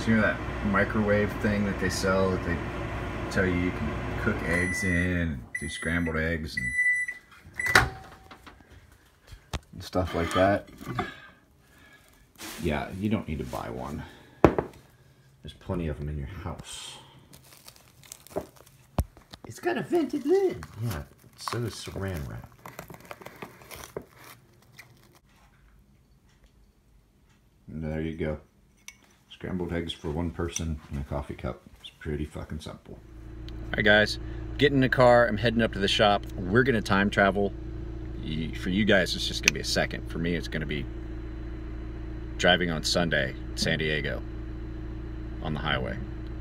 So you know that microwave thing that they sell that they tell you can cook eggs in, do scrambled eggs and stuff like that? Yeah, you don't need to buy one. There's plenty of them in your house. It's got a vented lid. Yeah, so does saran wrap. And there you go. Scrambled eggs for one person in a coffee cup. It's pretty fucking simple. Alright guys, getting in the car, I'm heading up to the shop. We're gonna time travel. For you guys, it's just gonna be a second. For me, it's gonna be driving on Sunday, San Diego, on the highway.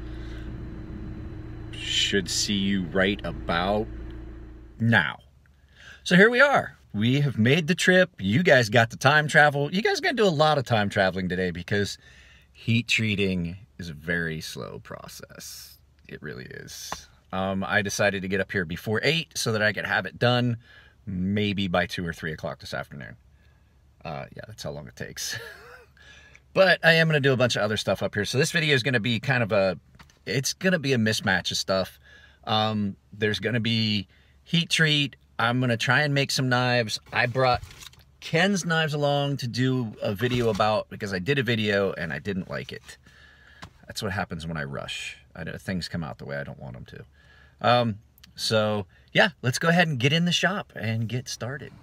Should see you right about now. So here we are. We have made the trip. You guys got the time travel. You guys are gonna do a lot of time traveling today because heat treating is a very slow process. It really is. I decided to get up here before 8 so that I could have it done maybe by 2 or 3 o'clock this afternoon. Yeah, that's how long it takes. But I am going to do a bunch of other stuff up here. So this video is going to be kind of it's going to be a mismatch of stuff. There's going to be heat treat. I'm going to try and make some knives. I brought Ken's knives along to do a video about, because I did a video and I didn't like it. That's what happens when I rush. Things come out the way I don't want them to. So yeah, let's go ahead and get in the shop and get started.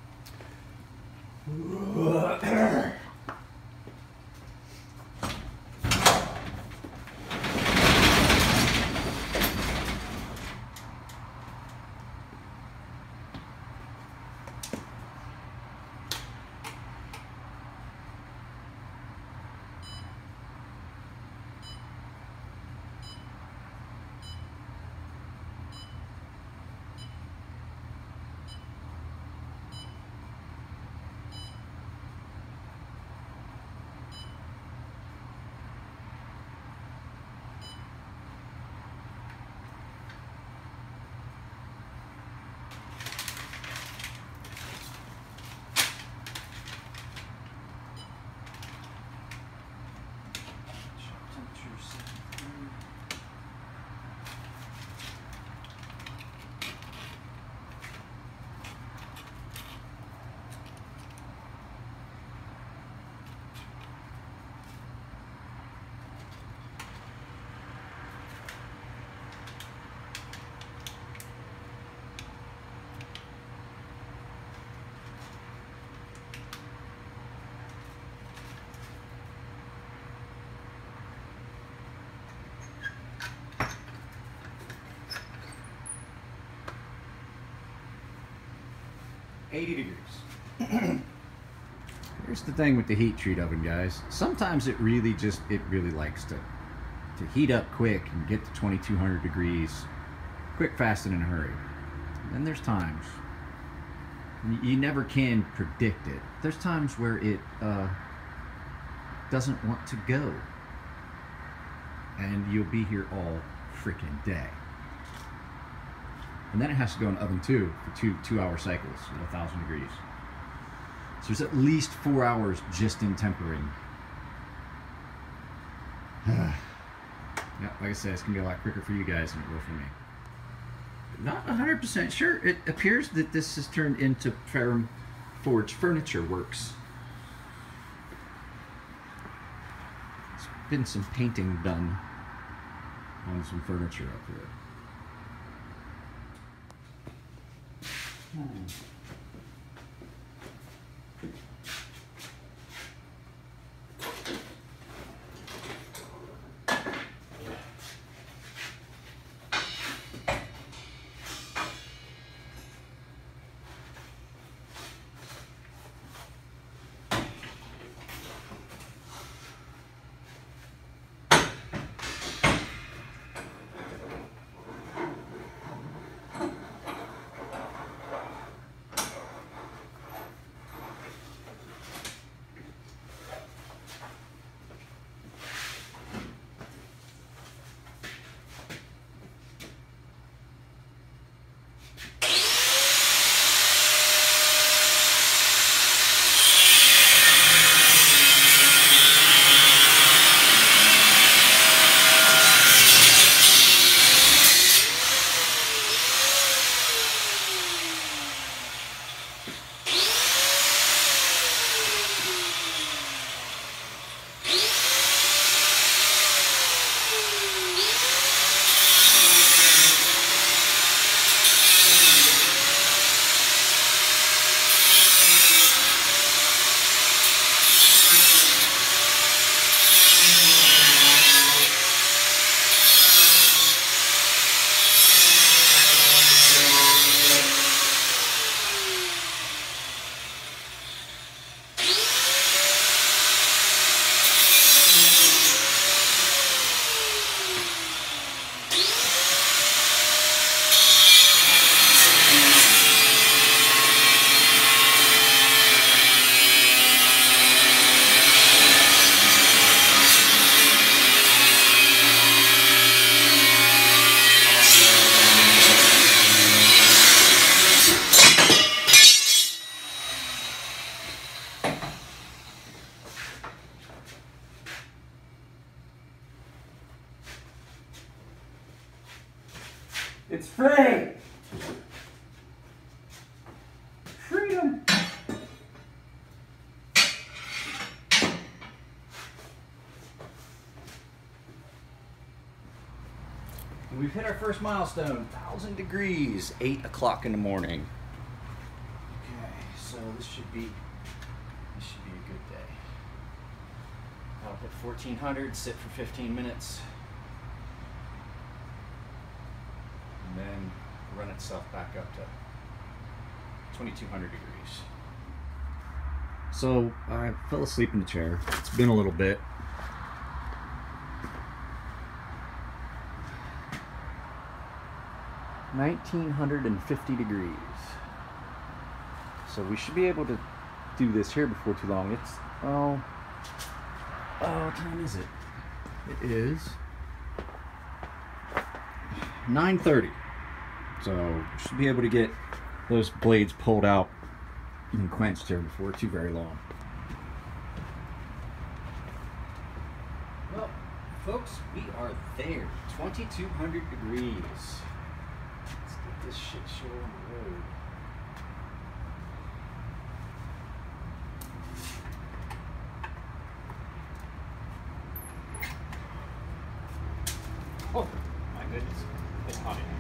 80 degrees. Here's the thing with the heat treat oven, guys. Sometimes it really likes to heat up quick and get to 2200 degrees quick, fast, and in a hurry. And then there's times you never can predict it. There's times where it doesn't want to go, and you'll be here all freaking day. And then it has to go in the oven too for two-hour cycles at 1,000 degrees. So there's at least 4 hours just in tempering. Yeah, like I said, it's gonna be a lot quicker for you guys than it will for me. Not 100% sure. It appears that this has turned into Ferrum Forge Furniture Works. There's been some painting done on some furniture up here. Free! Freedom! We've hit our first milestone, 1,000 degrees, 8 o'clock in the morning. Okay, so this should be a good day. I'll hit 1400, sit for 15 minutes, and then run itself back up to 2200 degrees. So I fell asleep in the chair. It's been a little bit. $1,950 degrees. So we should be able to do this here before too long. It's what time is it? It is 9:30. So we should be able to get those blades pulled out and quenched here before too very long. Well, folks, we are there. 2200 degrees. Let's get this shit show on the road. Oh, my goodness. It's hot in here.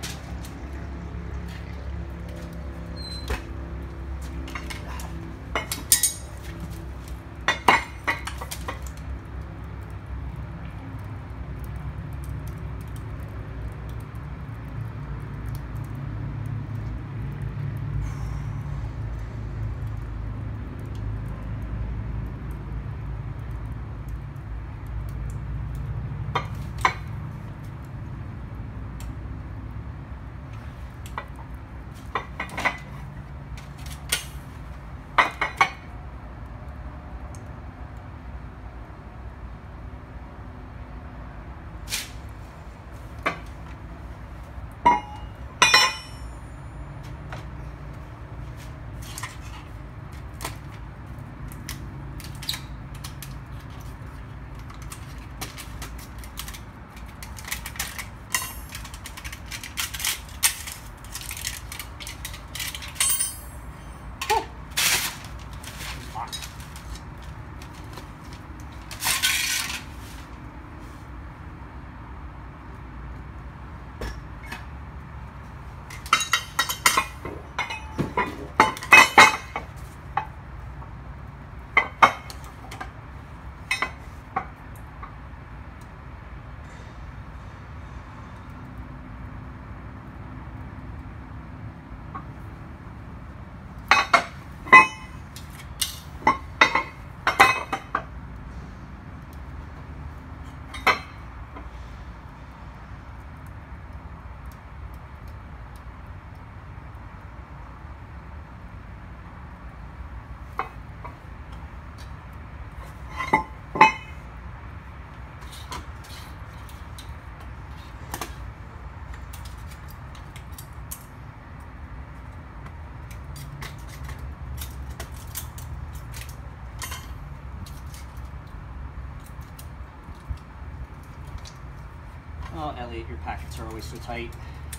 Oh, Elliot, your packets are always so tight.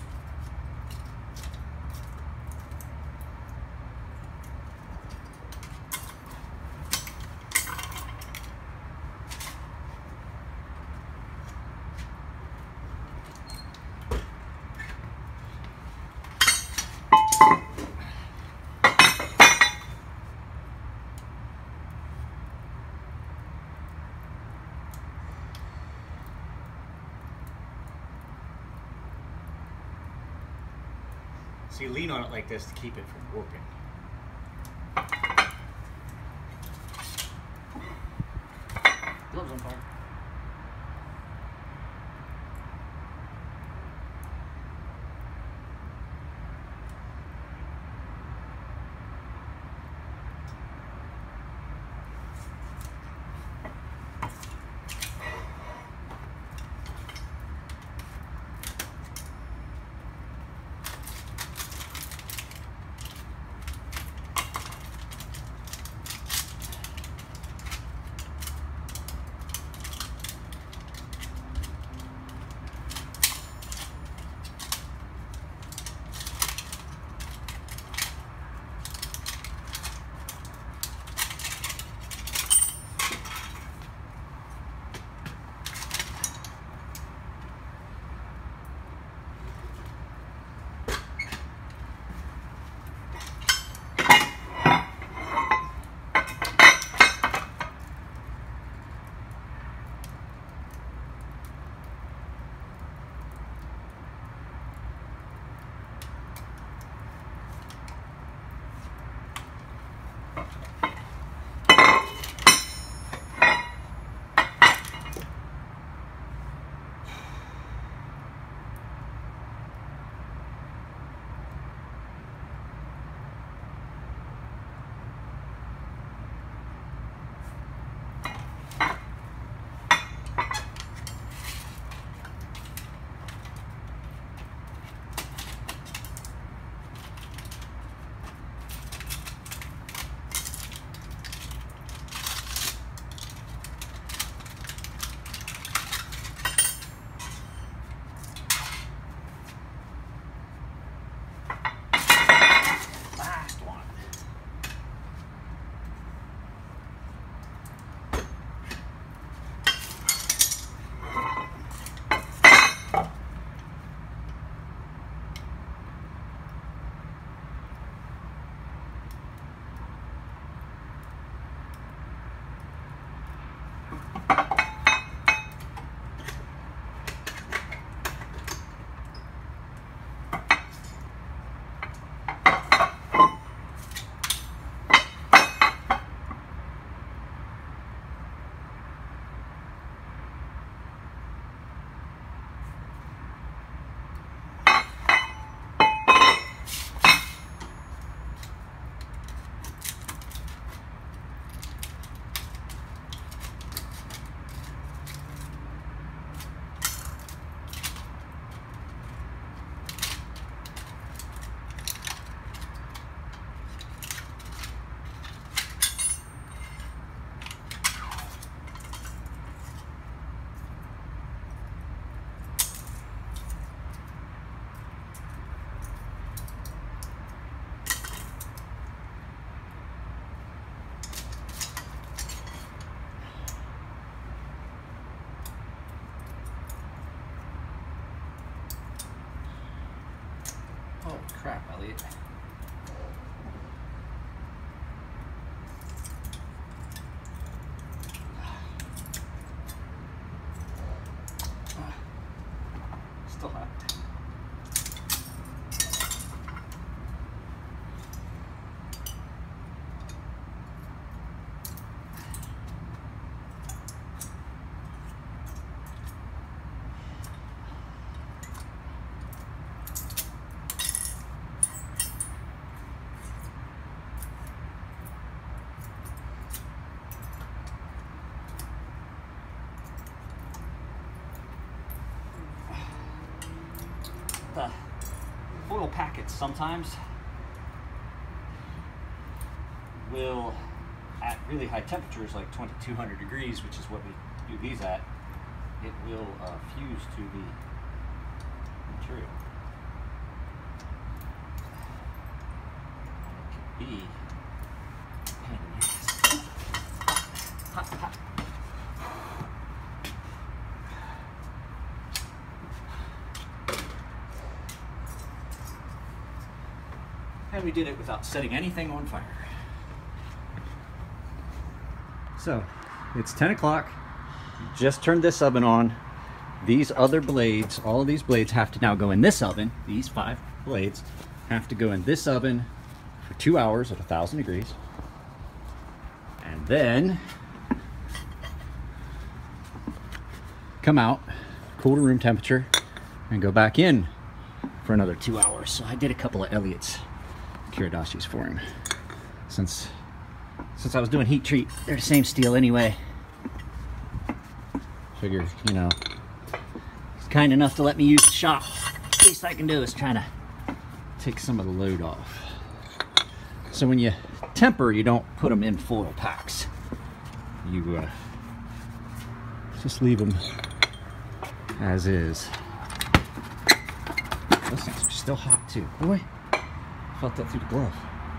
So you lean on it like this to keep it from warping. Gloves on fire. Oh crap, Elliot. Still hot. The foil packets sometimes will, at really high temperatures like 2200 degrees, which is what we do these at, it will fuse to the material. And it can be a pain in the ass. Hot, hot. And we did it without setting anything on fire. So, it's 10 o'clock. Just turned this oven on. These other blades, all of these blades have to now go in this oven. These 5 blades have to go in this oven for 2 hours at 1,000 degrees. And then come out, cool to room temperature, and go back in for another 2 hours. So I did a couple of Elliot's Kiridashis for him. Since I was doing heat treat, they're the same steel anyway. Figure, you know, he's kind enough to let me use the shop. Least I can do is try to take some of the load off. So when you temper, you don't put them in foil packs. You just leave them as is. Those things are still hot too. Boy, felt that through the glove.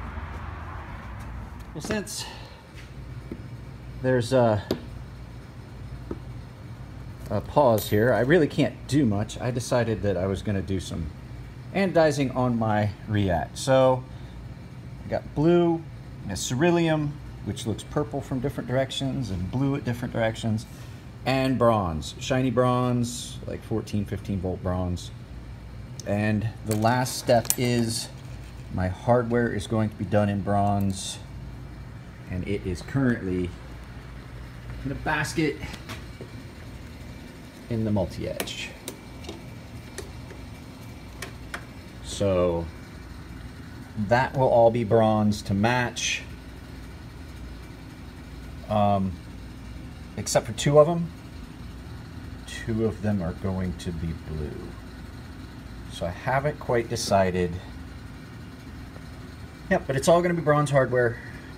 Well, since there's a pause here, I really can't do much. I decided that I was going to do some anodizing on my React. So I got blue, a ceruleum, which looks purple from different directions and blue at different directions, and bronze, shiny bronze, like 14, 15 volt bronze. And the last step is my hardware is going to be done in bronze. and it is currently in a basket in the multi-edge. So that will all be bronze to match, except for two of them. Two of them are going to be blue. So I haven't quite decided. Yep, but it's all going to be bronze hardware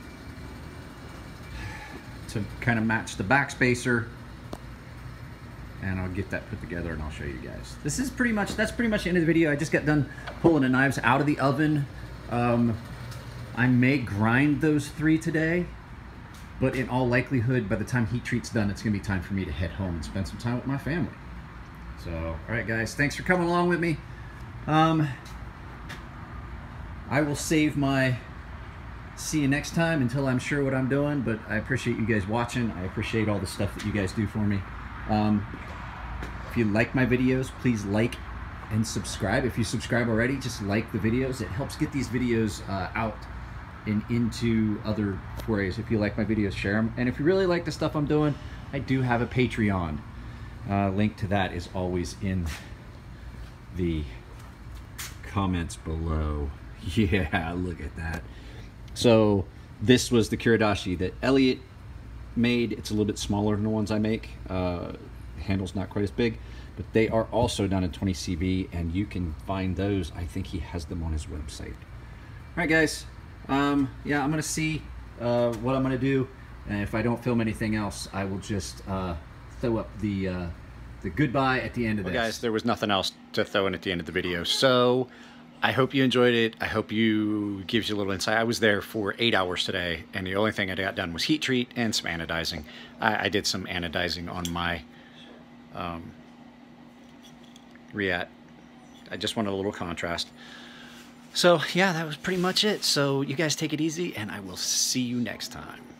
to kind of match the back spacer. And I'll get that put together and I'll show you guys. This is pretty much, that's pretty much the end of the video. I just got done pulling the knives out of the oven. I may grind those 3 today, but in all likelihood, by the time heat treat's done, it's gonna be time for me to head home and spend some time with my family. So, all right guys, thanks for coming along with me. I will save my see you next time until I'm sure what I'm doing, but I appreciate you guys watching. I appreciate all the stuff that you guys do for me. If you like my videos, please like and subscribe. If you subscribe already, just like the videos. It helps get these videos out and into other forays. If you like my videos, share them. And if you really like the stuff I'm doing, I do have a Patreon. Link to that is always in the comments below. Yeah, look at that. So this was the Kiradashi that Elliot made. It's a little bit smaller than the ones I make. Handle's not quite as big, but they are also done in 20 CB, and you can find those. I think he has them on his website. All right, guys. Yeah, I'm gonna see what I'm gonna do, and if I don't film anything else, I will just throw up the goodbye at the end of this. Well, guys, there was nothing else to throw in at the end of the video, so I hope you enjoyed it. I hope you gives you a little insight. I was there for 8 hours today, and the only thing I got done was heat treat and some anodizing. I did some anodizing on my Riat. I just wanted a little contrast. So yeah, that was pretty much it. So you guys take it easy, and I will see you next time.